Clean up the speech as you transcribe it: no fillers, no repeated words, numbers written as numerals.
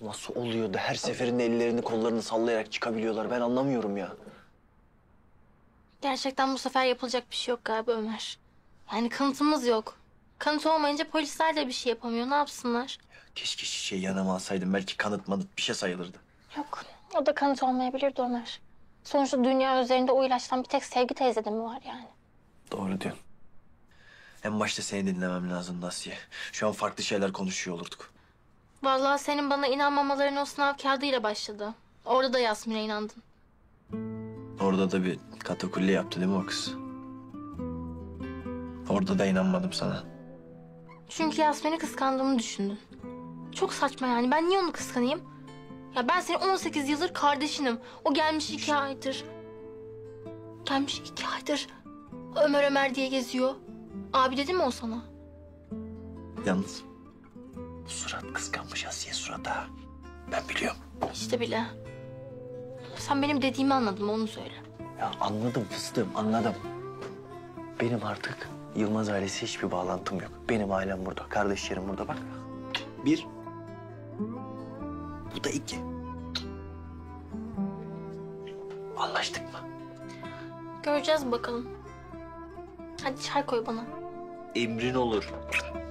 Nasıl oluyor da her seferinde ellerini kollarını sallayarak çıkabiliyorlar, ben anlamıyorum ya. Gerçekten bu sefer yapılacak bir şey yok galiba Ömer. Yani kanıtımız yok. Kanıt olmayınca polisler de bir şey yapamıyor. Ne yapsınlar? Keşke şişeyi yanıma alsaydım, belki kanıt manıt bir şey sayılırdı. Yok. O da kanıt olmayabilirdi Ömer. Sonuçta dünya üzerinde o ilaçtan bir tek Sevgi teyzede mi var yani? Doğru diyorsun. En başta seni dinlemem lazımdı Asiye. Şu an farklı şeyler konuşuyor olurduk. Vallahi senin bana inanmamaların o sınav kağıdıyla başladı. Orada da Yasmin'e inandın. Orada da bir katakulli yaptı değil mi o kız? Orada da inanmadım sana. Çünkü Yasmin'i kıskandığımı düşündün. Çok saçma yani. Ben niye onu kıskanayım? Ya ben senin 18 yıldır kardeşinim. O gelmiş 2 aydır. Gelmiş 2 aydır. Ömer Ömer diye geziyor. Abi dedi mi o sana? Yalnız bu surat kıskanmış Asiye surata. Ben biliyorum. İşte bile. Sen benim dediğimi anladın mı onu söyle. Ya anladım fıstığım, anladım. Benim artık Yılmaz ailesi hiçbir bağlantım yok. Benim ailem burada, kardeşlerim burada bak. Bir, bu da iki. Anlaştık mı? Göreceğiz bakalım. Hadi çay koy bana. Emrin olur.